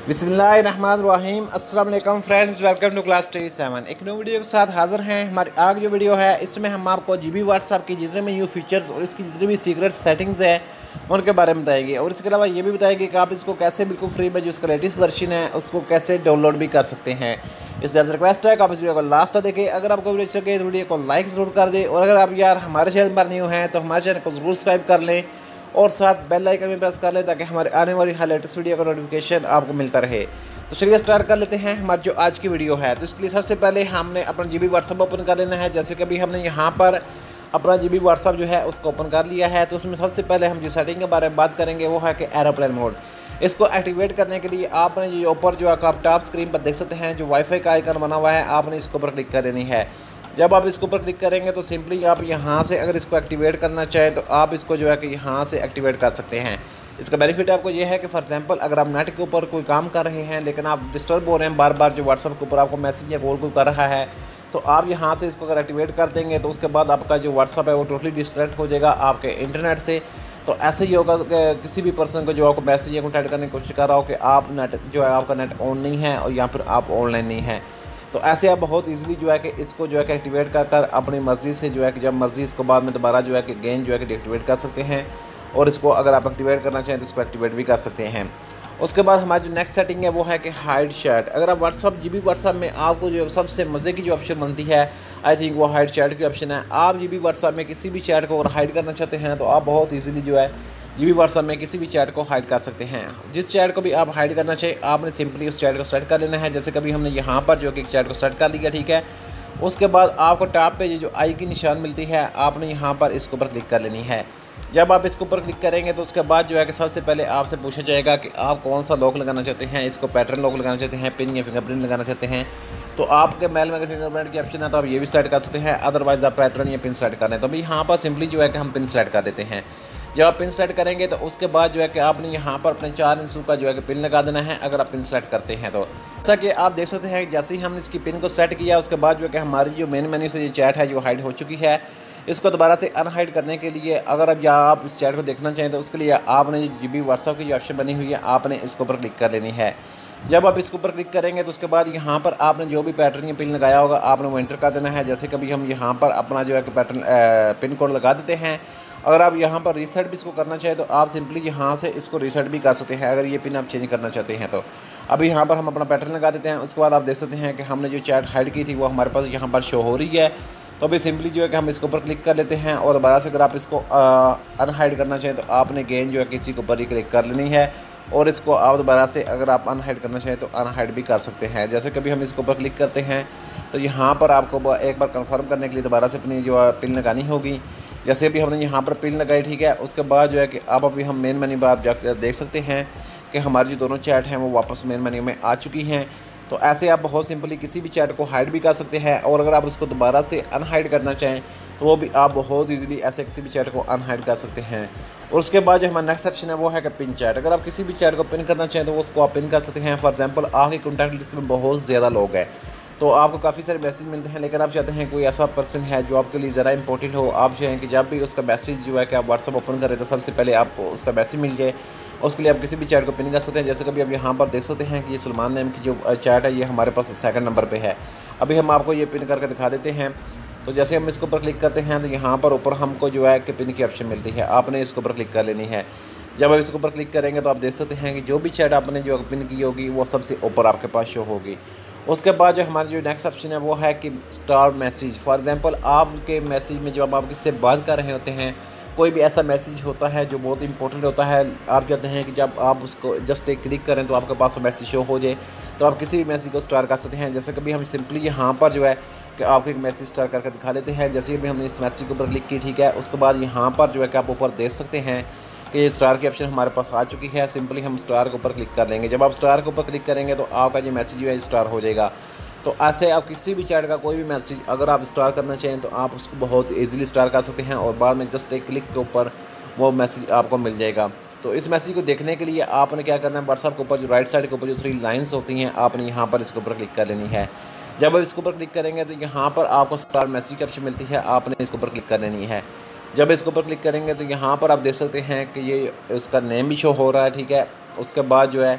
बिस्मिल्लाहिर्रहमानिर्रहीम। अस्सलाम वालेकुम फ्रेंड्स, वेलकम टू क्लास 7। एक न्यू वीडियो के साथ हाज़िर हैं। हमारी आगे जो वीडियो है इसमें हम आपको जीबी व्हाट्सएप की जितने भी न्यू फीचर्स और इसकी जितनी भी सीक्रेट सेटिंग्स हैं उनके बारे में बताएंगे, और इसके अलावा ये भी बताएंगे कि आप इसको कैसे बिल्कुल फ्री में जो इसका लेटेस्ट वर्जन है उसको कैसे डाउनलोड भी कर सकते हैं। इस तरह से रिक्वेस्ट है कि आप इस वीडियो को लास्ट तक देखें। अगर आपको वीडियो अच्छी लगे तो वीडियो को लाइक ज़रूर कर दें, और अगर आप यार हमारे चैनल पर न्यू हैं तो हमारे चैनल को ज़रूर सब्सक्राइब कर लें और साथ बेल आइकन भी प्रेस कर लें ताकि हमारे आने वाली हर लेटेस्ट वीडियो का नोटिफिकेशन आपको मिलता रहे। तो चलिए स्टार्ट कर लेते हैं हमारी जो आज की वीडियो है। तो इसके लिए सबसे पहले हमने अपना जीबी व्हाट्सएप ओपन कर लेना है। जैसे कि अभी हमने यहाँ पर अपना जीबी व्हाट्सएप जो है उसको ओपन कर लिया है। तो उसमें सबसे पहले हम जो सेटिंग के बारे में बात करेंगे वो है कि एरोप्लेन मोड। इसको एक्टिवेट करने के लिए आपने जो ऊपर जो आप टॉप स्क्रीन पर देख सकते हैं जो वाईफाई का आइकन बना हुआ है, आपने इसके ऊपर क्लिक कर देनी है। जब आप इसके ऊपर क्लिक करेंगे तो सिंपली आप यहाँ से अगर इसको एक्टिवेट करना चाहें तो आप इसको जो है कि यहाँ से एक्टिवेट कर सकते हैं। इसका बेनिफिट आपको ये है कि फॉर एग्जांपल अगर आप नेट के ऊपर कोई काम कर रहे हैं लेकिन आप डिस्टर्ब हो रहे हैं बार बार जो व्हाट्सएप के ऊपर आपको मैसेज या कॉल कोई कर रहा है, तो आप यहाँ से इसको अगर एक्टिवेट कर देंगे तो उसके बाद आपका जो व्हाट्सएप है वो टोटली डिस्कनेक्ट हो जाएगा आपके इंटरनेट से। तो ऐसे ही होगा कि किसी भी पर्सन को जो आपको मैसेज या कॉन्टैक्ट करने की कोशिश कर रहा हो कि आप नेट जो है आपका नेट ऑन नहीं है और या फिर आप ऑनलाइन नहीं है, तो ऐसे आप बहुत इजीली जो है कि इसको जो है कि एक्टिवेट कर अपनी मर्ज़ी से जो है कि जब मर्ज़ी इसको बाद में दोबारा जो है कि गेन जो है कि डीएक्टिवेट कर सकते हैं, और इसको अगर आप एक्टिवेट करना चाहें तो इसको एक्टिवेट भी कर सकते हैं। उसके बाद हमारी जो नेक्स्ट सेटिंग है वो है कि हाइड चैट। अगर आप व्हाट्सअप जीबी व्हाट्सअप में आपको जो सबसे मज़े की जो ऑप्शन बनती है आई थिंक वो हाइड चैट की ऑप्शन है। आप जीबी व्हाट्सअप में किसी भी चैट को अगर हाइड करना चाहते हैं तो आप बहुत ईजीली जो है जीबी व्हाट्सएप में किसी भी चैट को हाइड कर सकते हैं। जिस चैट को भी आप हाइड करना चाहिए आपने सिंपली उस चैट को सेलेक्ट कर लेना है। जैसे कभी हमने यहाँ पर जो कि चैट को सेलेक्ट कर लिया, ठीक है। उसके बाद आपको टॉप पे जो आई की निशान मिलती है आपने यहाँ पर इसके ऊपर क्लिक कर लेनी है। जब आप इसके ऊपर क्लिक करेंगे तो उसके बाद जो है कि सबसे पहले आपसे पूछा जाएगा कि आप कौन सा लॉक लगाना चाहते हैं। इसको पैटर्न लॉक लगाना चाहते हैं, पिन या फिंगरप्रिंट लगाना चाहते हैं, तो आपके मेल में अगर फिंगरप्रिंट की ऑप्शन है तो आप ये भी सेलेक्ट कर सकते हैं। अदरवाइज़ आप पैटर्न या पिन सेलेक्ट कर लें। तो अभी यहाँ पर सिंपली जो है कि हम पिन सेलेक्ट कर देते हैं। जब आप पिन सेट करेंगे तो उसके बाद जो है कि आपने यहाँ पर अपने 4 इंचों का जो है कि पिन लगा देना है अगर आप पिन सेट करते हैं तो। जैसा कि आप देख सकते हैं जैसे ही हमने इसकी पिन को सेट किया उसके बाद जो है कि हमारी जो मेन मेन्यू से ये चैट है जो हाइड हो चुकी है। इसको दोबारा से अनहाइड करने के लिए अगर अब या आप इस चैट को देखना चाहें तो उसके लिए आपने जीबी व्हाट्सएप की जो ऑप्शन बनी हुई है आपने इसके ऊपर क्लिक कर लेनी है। जब आप इसके ऊपर क्लिक करेंगे तो उसके बाद यहाँ पर आपने जो भी पैटर्न या पिन लगाया होगा आपने वो एंटर कर देना है। जैसे कभी हम यहाँ पर अपना जो है कि पैटर्न पिन कोड लगा देते हैं। अगर आप यहाँ पर रीसेट भी इसको करना चाहें तो आप सिंपली यहाँ से इसको रीसेट भी कर सकते हैं अगर ये पिन आप चेंज करना चाहते हैं तो। अभी यहाँ पर हम अपना पैटर्न लगा देते हैं। उसके बाद आप देख सकते हैं कि हमने जो चैट हाइड की थी वो हमारे पास यहाँ पर शो हो रही है। तो अभी सिंपली जो है कि हम इसके ऊपर क्लिक कर लेते हैं, और दोबारा से अगर आप इसको अनहाइड करना चाहें तो आपने गेन जो है किसी के ऊपर ही क्लिक कर लेनी है, और इसको आप दोबारा से अगर आप अनहाइड करना चाहें तो अनहाइड भी कर सकते हैं। जैसे कभी हम इसके ऊपर क्लिक करते हैं तो यहाँ पर आपको एक बार कंफर्म करने के लिए दोबारा से अपनी जो पिन लगानी होगी। जैसे अभी हमने यहाँ पर पिन लगाई, ठीक है। उसके बाद जो है कि अब अभी हम मेन मेन्यू पर जाकर देख सकते हैं कि हमारी जो दोनों चैट हैं वो वापस मेन मेन्यू में आ चुकी हैं। तो ऐसे आप बहुत सिंपली किसी भी चैट को हाइड भी कर सकते हैं, और अगर आप उसको दोबारा से अनहाइड करना चाहें तो वो भी आप बहुत ईजिली ऐसे किसी भी चैट को अनहाइड कर सकते हैं। और उसके बाद जो हमारा नेक्स्ट ऑप्शन है वो है कि पिन चैट। अगर आप किसी भी चैट को पिन करना चाहें तो उसको आप पिन कर सकते हैं। फॉर एग्जांपल आपके कॉन्टैक्ट लिस्ट में बहुत ज़्यादा लोग हैं तो आपको काफ़ी सारे मैसेज मिलते हैं, लेकिन आप चाहते हैं कोई ऐसा पर्सन है जो आपके लिए ज़रा इंपॉर्टेंट हो। आप जो है कि जब भी उसका मैसेज जो है कि आप व्हाट्सएप ओपन करें तो सबसे पहले आपको उसका मैसेज मिल जाए। उसके लिए आप किसी भी चैट को पिन कर सकते हैं। जैसे कभी आप यहाँ पर देख सकते हैं कि ये सलमान नेम की जो चैट है ये हमारे पास 2nd नंबर पे है। अभी हम आपको ये पिन करके दिखा देते हैं। तो जैसे हम इसके ऊपर क्लिक करते हैं तो यहाँ पर ऊपर हमको जो है कि पिन की ऑप्शन मिलती है, आपने इसके ऊपर क्लिक कर लेनी है। जब आप इसके ऊपर क्लिक करेंगे तो आप देख सकते हैं कि जो भी चैट आपने जो पिन की होगी वो सबसे ऊपर आपके पास शो होगी। उसके बाद जो हमारी जो नेक्स्ट ऑप्शन है वो है कि स्टार मैसेज। फॉर एग्जांपल आपके मैसेज में जब आप किससे बात कर रहे होते हैं, कोई भी ऐसा मैसेज होता है जो बहुत इंपॉर्टेंट होता है, आप चाहते हैं कि जब आप उसको जस्ट एक क्लिक करें तो आपके पास मैसेज शो हो जाए, तो आप किसी भी मैसेज को स्टार कर सकते हैं। जैसे कभी हम सिंपली यहाँ पर जो है कि आपको एक मैसेज स्टार करके दिखा देते हैं। जैसे भी हमने इस मैसेज के ऊपर क्लिक की, ठीक है। उसके बाद यहाँ पर जो है कि आप ऊपर देख सकते हैं कि ये स्टार की ऑप्शन हमारे पास आ चुकी है। सिंपली हम स्टार के ऊपर क्लिक कर लेंगे। जब आप स्टार के ऊपर क्लिक करेंगे तो आपका जो मैसेज जो है स्टार हो जाएगा। तो ऐसे आप किसी भी चैट का कोई भी मैसेज अगर आप स्टार करना चाहें तो आप उसको बहुत ईजिली स्टार कर सकते हैं, और बाद में जस्ट एक क्लिक के ऊपर वो मैसेज आपको मिल जाएगा। तो इस मैसेज को देखने के लिए आपने क्या करना है, व्हाट्सएप के ऊपर जो राइट साइड के ऊपर जो 3 लाइन्स होती हैं आपने यहाँ पर इसके ऊपर क्लिक कर लेनी है। जब आप इसके ऊपर क्लिक करेंगे तो यहाँ पर आपको स्टार मैसेज की ऑप्शन मिलती है, आपने इसके ऊपर क्लिक कर लेनी है। जब इसके ऊपर क्लिक करेंगे तो यहाँ पर आप देख सकते हैं कि ये उसका नेम भी शो हो रहा है, ठीक है। उसके बाद जो है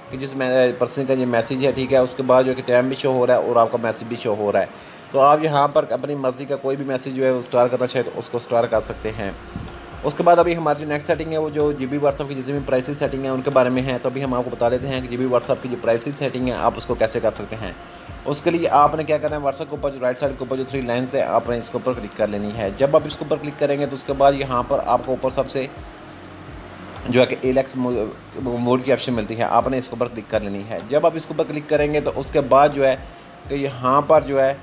कि जिस पर्सन का ये मैसेज है, ठीक है। उसके बाद जो है कि टाइम भी शो हो रहा है और आपका मैसेज भी शो हो रहा है। तो आप यहाँ पर अपनी मर्ज़ी का कोई भी मैसेज जो है वो स्टार करना चाहे तो उसको स्टार कर सकते हैं। उसके बाद अभी हमारी जो नेक्स्ट सेटिंग है वो जो जीबी व्हाट्सएप की जितनी भी प्राइवेसी सेटिंग है उनके बारे में है। तो अभी हम आपको बता देते हैं कि जीबी व्हाट्सएप की जो प्राइवेसी सेटिंग है आप उसको कैसे कर सकते हैं। उसके लिए आपने क्या करना है, व्हाट्सएप के ऊपर जो राइट साइड के ऊपर जो 3 लाइन्स है आपने इसके ऊपर क्लिक कर लेनी है। जब आप इसके ऊपर क्लिक करेंगे तो उसके बाद यहाँ पर आपको ऊपर सबसे जो है कि एलेक्स मोड की ऑप्शन मिलती है, आपने इसके ऊपर क्लिक कर लेनी है। जब आप इसके ऊपर क्लिक करेंगे तो उसके बाद जो है कि यहाँ पर जो है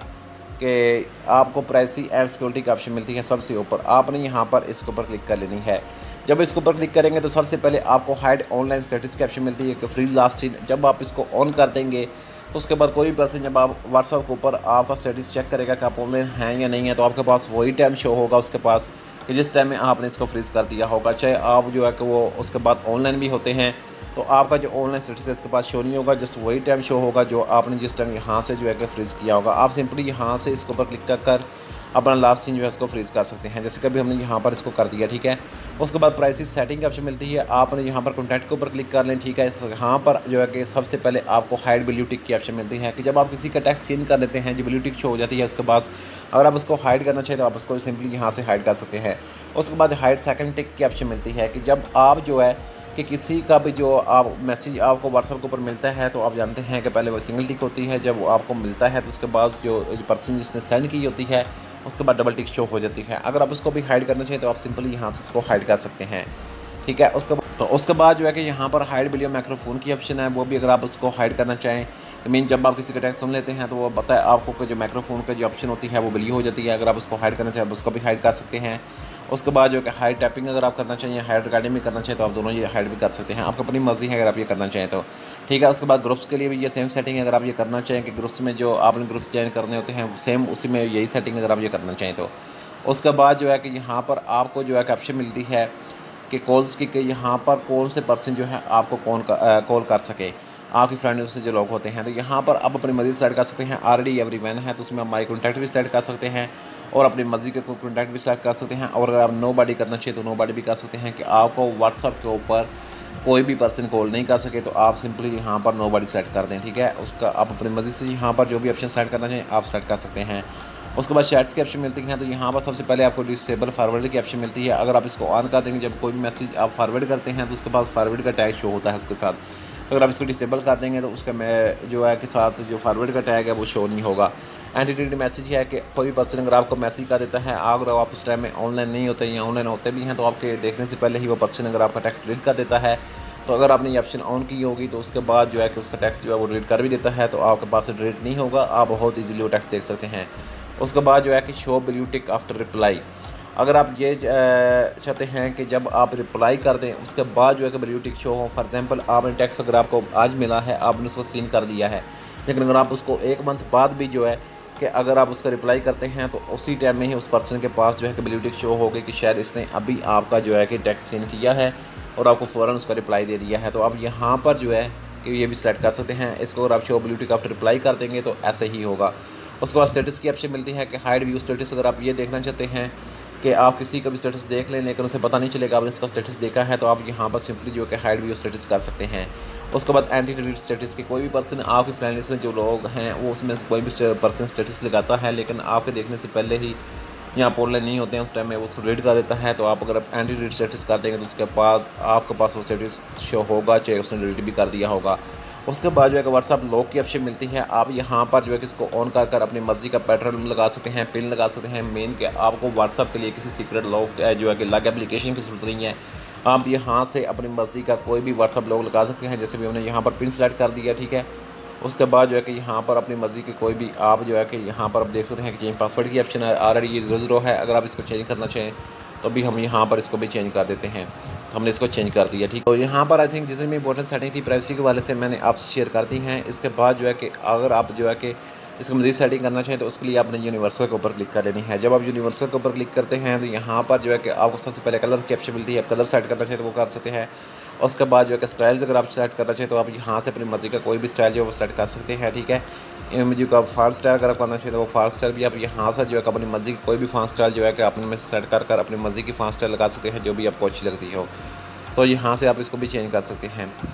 कि आपको प्राइवेसी एंड सिक्योरिटी की ऑप्शन मिलती है सबसे ऊपर, आपने यहाँ पर इसके ऊपर क्लिक कर लेनी है। जब इसके ऊपर क्लिक करेंगे तो सबसे पहले आपको हाइड ऑनलाइन स्टेटस की ऑप्शन मिलती है कि फ्री लास्ट सीन। जब आप इसको ऑन कर देंगे तो उसके बाद कोई भी पर्सन जब आप व्हाट्सएप के ऊपर आपका स्टेटस चेक करेगा कि आप ऑनलाइन हैं या नहीं है, तो आपके पास वही टाइम शो होगा उसके पास कि जिस टाइम में आपने इसको फ्रीज़ कर दिया होगा। चाहे आप जो है कि वो उसके बाद ऑनलाइन भी होते हैं तो आपका जो ऑनलाइन स्टेटस है इसके पास शो नहीं होगा, जस्ट वही टाइम शो होगा जो आपने जिस टाइम यहाँ से जो है कि फ्रीज़ किया होगा। आप सिंपली यहाँ से इसके ऊपर क्लिक कर अपना लास्ट सीन जो है इसको फ्रीज़ कर सकते हैं, जैसे कभी हमने यहाँ पर इसको कर दिया, ठीक है। उसके बाद प्राइवेसी सेटिंग की ऑप्शन मिलती है, आपने यहाँ पर कॉन्टैक्ट के ऊपर क्लिक कर लें, ठीक है। यहाँ पर जो है कि सबसे पहले आपको हाइड ब्लू टिक की ऑप्शन मिलती है कि जब आप किसी का टेक्स्ट चेंज कर देते हैं जो ब्लू टिक शो हो जाती है उसके पास, अगर आप उसको हाइड करना चाहिए तो आप उसको सिंपली यहाँ से हाइड कर सकते हैं। उसके बाद हाइड सेकंड टिक की ऑप्शन मिलती है कि जब आप जो है कि किसी का भी जो आप मैसेज आपको व्हाट्सएप के ऊपर मिलता है तो आप जानते हैं कि पहले वो सिंगल टिक होती है, जब वो आपको मिलता है तो उसके बाद जो पर्सन जिसने सेंड की होती है उसके बाद डबल टिक शो हो जाती है। अगर आप उसको भी हाइड करना चाहिए तो आप सिंपली यहाँ से इसको हाइड कर सकते हैं, ठीक है। उसके बाद जो है कि यहाँ पर हाइड वीडियो माइक्रोफोन की ऑप्शन है, वो भी अगर आप उसको हाइड करना चाहें तो मीन जब आप किसी का टेक्स्ट सुन लेते हैं तो वो बताए आपको कि जो माइक्रोफोन का जो ऑप्शन होती है वो ब्लू हो जाती है। अगर आप उसको हाइड करना चाहें तो उसको भी हाइड कर सकते हैं। उसके बाद जो कि हाइड टैपिंग अगर आप करना चाहिए, हाइड रिकॉर्डिंग भी करना चाहिए तो आप दोनों ये हाइड भी कर सकते हैं, आपको अपनी मर्ज़ी है अगर आप ये करना चाहें तो, ठीक है। उसके बाद ग्रुप्स के लिए भी ये सेम सेटिंग है, अगर आप ये करना चाहें कि ग्रुप्स में जो आपने ग्रुप्स ज्वाइन करने होते हैं सेम उसी में यही सेटिंग अगर आप ये करना चाहें तो। उसके बाद जो है कि यहाँ पर आपको जो है कि ऑप्शन मिलती है कि कॉल्स की, कि यहाँ पर कौन से पर्सन जो है आपको कॉल कर सके, आपकी फ्रेंड से जो लोग होते हैं। तो यहाँ पर आप अपनी मर्ज़ी सेलेक्ट कर सकते हैं। ऑलरेडी एवरीवन है तो उसमें आप माई कॉन्टैक्ट भी सेलेक्ट कर सकते हैं और अपनी मर्ज़ी के कोई कॉन्टैक्ट भी सेलेक्ट कर सकते हैं। और अगर आप नो बॉडी करना चाहिए तो नो बॉडी भी कर सकते हैं कि आपको व्हाट्सएप के ऊपर कोई भी पर्सन कॉल नहीं कर सके, तो आप सिंपली यहाँ पर नो बॉडी सेलेक्ट कर दें, ठीक है। उसका आप अपनी मर्ज़ी से यहाँ पर जो भी ऑप्शन सेलेक्ट करना चाहिए आप सेलेक्ट कर सकते हैं। उसके बाद चैट्स की ऑप्शन मिलती है, तो यहाँ पर सबसे पहले आपको डिसेबल फॉरवर्ड की ऑप्शन मिलती है। अगर आप इसको ऑन कर देंगे, जब कोई भी मैसेज आप फॉरवर्ड करते हैं तो उसके पास फॉरवर्ड का टैग शो होता है उसके साथ। तो अगर आप इसको डिसेबल कर देंगे तो उसका जो है कि साथ जो फॉरवर्ड का टैग है वो शो नहीं होगा। एंटीटीड मैसेज है कि कोई भी पर्सन अगर आपको मैसेज कर देता है, अगर आप उस टाइम में ऑनलाइन नहीं होते या ऑनलाइन होते भी हैं तो आपके देखने से पहले ही वो पर्सन अगर आपका टेक्स्ट डिलीट कर देता है, तो अगर आपने ये ऑप्शन ऑन की होगी तो उसके बाद जो है कि उसका टेक्स्ट जो है वो डिलीट कर भी देता है, तो आपके पास डिलीट नहीं होगा, आप बहुत ईजीली वो टेक्स्ट देख सकते हैं। उसके बाद जो है कि show blue tick after reply, अगर आप ये चाहते हैं कि जब आप रिप्लाई कर दें उसके बाद जो है कि ब्लू टिक शो हो। फॉर एग्जांपल आपने टेक्स्ट अगर आपको आज मिला है, आपने उसको सीन कर दिया है, लेकिन अगर आप उसको 1 मंथ बाद भी जो है कि अगर आप उसका रिप्लाई करते हैं तो उसी टाइम में ही उस पर्सन के पास जो है कि ब्लू टिक शो हो गई कि शायद इसने अभी आपका जो है कि टेक्स्ट सीन किया है और आपको फ़ौरन उसका रिप्लाई दे दिया है। तो आप यहाँ पर जो है कि ये भी सेलेक्ट कर सकते हैं इसको। अगर आप show blue tick after reply कर देंगे तो ऐसे ही होगा। उसके बाद स्टेटस की ऑप्शन मिलती है कि हाइड व्यू स्टेटस, अगर आप ये देखना चाहते हैं कि आप किसी का भी स्टेटस देख लें लेकिन उसे पता नहीं चलेगा आपने इसका स्टेटस देखा है, तो आप यहाँ पर सिंपली जो कि हाइड व्यू स्टेटस कर सकते हैं। उसके बाद एंटी डिलीट स्टेटस की, कोई भी पर्सन आपकी फ्रेंड लिस्ट में जो लोग हैं वो उसमें कोई भी पर्सन स्टेटस लगाता है लेकिन आपके देखने से पहले ही यहाँ पर ऑनलाइन नहीं होते हैं उस टाइम में वो उसको डिलीट कर देता है, तो आप अगर एंटी डिलीट स्टेटस कर देंगे तो उसके बाद आपके पास वो स्टेटस शो होगा चाहे उसने डिलीट भी कर दिया होगा। उसके बाद जो है कि व्हाट्सएप लॉक की ऑप्शन मिलती है, आप यहाँ पर जो है कि इसको ऑन कर अपनी मर्ज़ी का पैटर्न लगा सकते हैं, पिन लगा सकते हैं। मेन के आपको व्हाट्सएप के लिए किसी सीक्रेट लॉक जो है कि लॉक एप्लीकेशन की जरूरत नहीं है, आप यहाँ से अपनी मर्ज़ी का कोई भी व्हाट्सएप लॉक लगा सकते हैं। जैसे भी हमने यहाँ पर पिन सेलेक्ट कर दिया, ठीक है। उसके बाद जो है कि यहाँ पर अपनी मर्ज़ी की कोई भी आप जो है कि यहाँ पर आप देख सकते हैं कि चेंज पासवर्ड की ऑप्शन है, ऑलरेडी ये 0 है। अगर आप इसको चेंज करना चाहें तो भी हम यहाँ पर इसको भी चेंज कर देते हैं, तो हमने इसको चेंज कर दिया, ठीक। तो यहाँ पर आई थिंक जितनी भी इंपॉर्टेंट सेटिंग थी प्राइवेसी के वाले से मैंने आपसे शेयर कर दी हैं। इसके बाद जो है कि अगर आप जो है कि इसको मज़ीद सेटिंग करना चाहें तो उसके लिए आपने यूनिवर्सल के ऊपर क्लिक कर लेनी है। जब आप यूनिवर्सल के ऊपर क्लिक करते हैं तो यहाँ पर जो है कि आपको सबसे पहले कलर की ऑप्शन मिलती है, आप कलर सेट करना चाहें तो वो कर सकते हैं। उसके बाद जो है कि स्टाइल्स अगर आप सेलेक्ट करना चाहें तो आप यहाँ से अपनी मर्ज़ी का कोई भी स्टाइल जो है वो सेलेक्ट कर सकते हैं, ठीक है। इमेज का फॉन्ट स्टाइल अगर आप करना चाहिए तो वो फॉन्ट स्टाइल भी आप यहाँ से जो है अपनी मर्ज़ी की कोई भी फॉन्ट स्टाइल जो है कि अपने में सेट कर अपनी मर्ज़ी की फॉन्ट स्टाइल लगा सकते हैं जो भी आपको अच्छी लगती हो, तो यहाँ से आप इसको भी चेंज कर सकते हैं।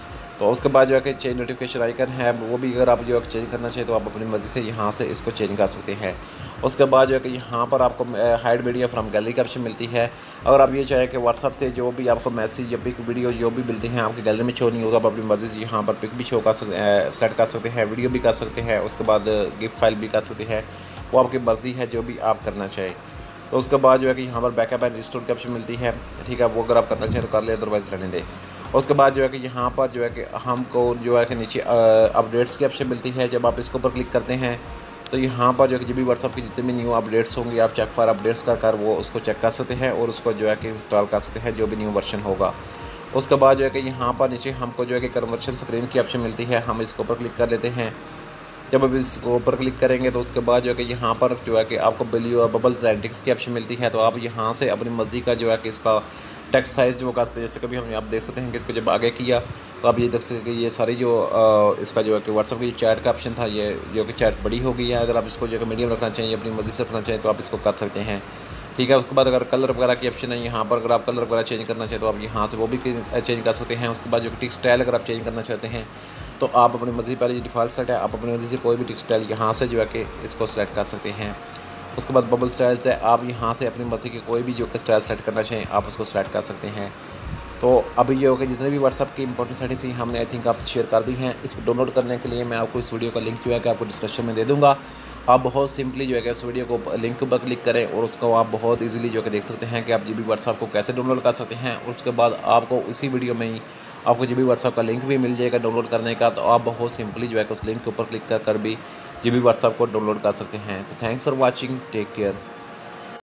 तो उसके बाद जो है कि चेंज नोटिफिकेशन आइकन है वो भी अगर आप जो है चेंज करना चाहिए तो आप अपनी मर्ज़ी से यहाँ से इसको चेंज कर सकते हैं। उसके बाद जो है कि यहाँ पर आपको हाइड वीडियो फ्रॉम गैलरी का ऑप्शन मिलती है। अगर आप ये चाहें कि व्हाट्सअप से जो भी आपको मैसेज या पिक वीडियो जो भी मिलते हैं आपकी गैलरी में शो नहीं होगा, आप अपनी मर्ज़ी से यहाँ पर पिक भी शो कर सकते सेलेक्ट कर सकते हैं, वीडियो भी कर सकते हैं, उसके बाद गिफ्ट फाइल भी कर सकते हैं। वो आपकी मर्ज़ी है जो भी आप करना चाहें। तो उसके बाद जो है कि यहाँ पर बैकअप एंड रिस्टोर की ऑप्शन मिलती है, ठीक है, वो अगर आप करना चाहें तो कर ले, अदरवाइज़ रहने दें। उसके बाद जो है कि यहाँ पर जो है कि हमको जो है कि नीचे अपडेट्स की ऑप्शन मिलती है। जब आप इसके ऊपर क्लिक करते हैं तो यहाँ पर जो है कि भी व्हाट्सअप की जितने भी न्यू अपडेट्स होंगे आप चेक फॉर अपडेट्स कर वो उसको चेक कर सकते हैं और उसको जो है कि इंस्टॉल कर सकते हैं जो भी न्यू वर्जन होगा। उसके बाद जो है कि यहाँ पर नीचे हमको जो है कि कन्वर्शन स्क्रीन की ऑप्शन मिलती है, हम इसके ऊपर क्लिक कर लेते हैं। जब आप इसको ऊपर क्लिक करेंगे तो उसके बाद जो है कि यहाँ पर जो है कि आपको बबल्स एंड टिक्स की ऑप्शन मिलती है। तो आप यहाँ से अपनी मर्ज़ी का जो है कि इसका टेक्स्ट साइज़ जो कर सकते हैं। जैसे कभी हम आप देख सकते हैं कि इसको जब आगे किया तो आप ये देख सकते हैं कि ये सारी जो इसका जो है कि व्हाट्सअप की चैट का ऑप्शन था ये जो कि चैट बड़ी हो गई है। अगर आप इसको जो है मीडियम रखना चाहिए अपनी मर्ज़ी से रखना चाहिए तो आप इसको कर सकते हैं, ठीक है। उसके बाद अगर कलर वगैरह की ऑप्शन है यहाँ पर, अगर आप कलर वगैरह चेंज करना चाहें तो आप यहाँ से वो भी चेंज कर सकते हैं। उसके बाद जो टिक स्टाइल अगर आप चेंज करना चाहते हैं तो आप अपनी मर्ज़ी, पहले डिफ़ॉल्ट सेट है, आप अपनी मर्ज़ी से कोई भी टिक स्टाइल यहाँ से जो है कि इसको सेलेक्ट कर सकते हैं। उसके बाद बबल स्टाइल्स है, आप यहाँ से अपनी मर्ज़ी की कोई भी जो कि स्टाइल सेलेक्ट करना चाहें आप उसको सेलेक्ट कर सकते हैं। तो अभी ये हो गया जितने भी व्हाट्सअप की इंपॉर्टेंट सेटिंग्स हैं हमने आई थिंक आपसे शेयर कर दी हैं। इस पर डाउनलोड करने के लिए मैं आपको इस वीडियो का लिंक जो है कि आपको डिस्क्रिप्शन में दे दूँगा। आप बहुत सिंपली जो है कि उस वीडियो को लिंक पर क्लिक करें और उसको आप बहुत इजीली जो है कि देख सकते हैं कि आप जीबी व्हाट्सएप को कैसे डाउनलोड कर सकते हैं। उसके बाद आपको इसी वीडियो में ही आपको जीबी व्हाट्सएप का लिंक भी मिल जाएगा डाउनलोड करने का। तो आप बहुत सिंपली जो है कि उस लिंक के ऊपर क्लिक कर भी जीबी व्हाट्सएप को डाउनलोड कर सकते हैं। तो thanks for watching, take care.